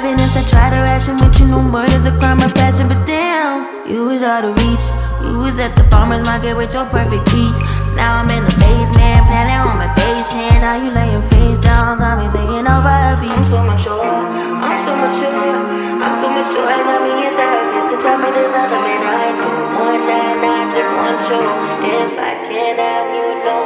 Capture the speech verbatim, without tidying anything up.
happiness. I try to ration with you, no murder's a crime of passion. But damn, you was out of reach. You was at the farmer's market with your perfect peach. Now I'm in the basement, planning on my patient. Now you laying face down, got me singing over a beat. I'm so mature, I'm so mature, I'm so mature. I got me in therapist to tell me there's other men I do more than I just want you. If I can't have you, no.